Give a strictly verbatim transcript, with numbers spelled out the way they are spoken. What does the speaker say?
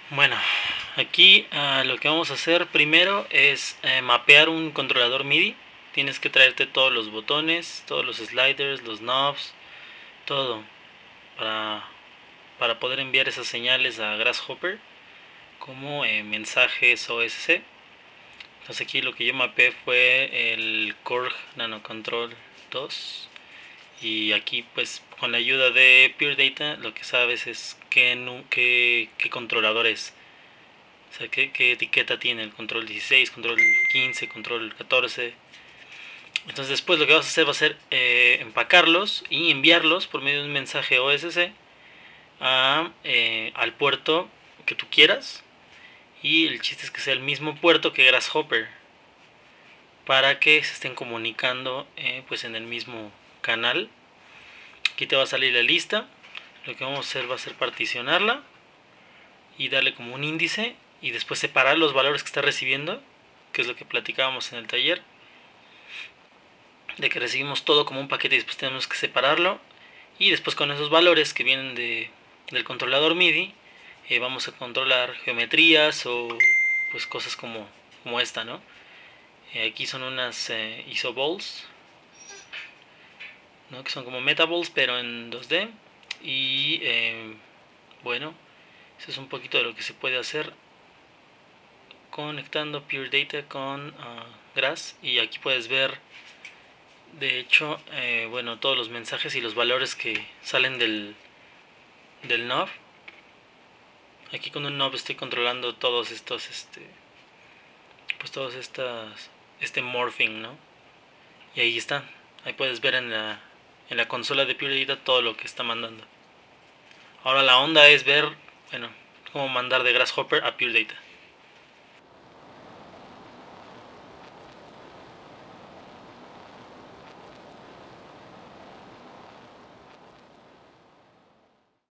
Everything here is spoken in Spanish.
Bueno, aquí uh, lo que vamos a hacer primero es eh, mapear un controlador M I D I. Tienes que traerte todos los botones, todos los sliders, los knobs, todo para, para poder enviar esas señales a Grasshopper como eh, mensajes O S C. Entonces aquí lo que yo mapeé fue el Korg Nano Control dos. Y aquí pues con la ayuda de Pure Data lo que sabes es qué, qué, qué controlador es. O sea, qué, qué etiqueta tiene el control dieciséis, control quince, control catorce. Entonces después lo que vas a hacer va a ser eh, empacarlos y enviarlos por medio de un mensaje O S C a, eh, al puerto que tú quieras. Y el chiste es que sea el mismo puerto que Grasshopper, para que se estén comunicando eh, pues en el mismo canal. Aquí te va a salir la lista. Lo que vamos a hacer va a ser particionarla y darle como un índice y después separar los valores que está recibiendo, que es lo que platicábamos en el taller, de que recibimos todo como un paquete y después tenemos que separarlo. Y después con esos valores que vienen de, del controlador M I D I eh, vamos a controlar geometrías o pues cosas como, como esta, ¿no? Eh, aquí son unas eh, isoballs, ¿no? Que son como metaballs pero en dos D. Y eh, bueno, eso es un poquito de lo que se puede hacer conectando Pure Data con uh, Grass. Y aquí puedes ver de hecho eh, bueno, todos los mensajes y los valores que salen del, del knob. Aquí con un knob estoy controlando todos estos este pues todos estas este morphing, ¿no? Y ahí está, ahí puedes ver en la en la consola de Pure Data todo lo que está mandando. Ahora la onda es ver, bueno, cómo mandar de Grasshopper a Pure Data.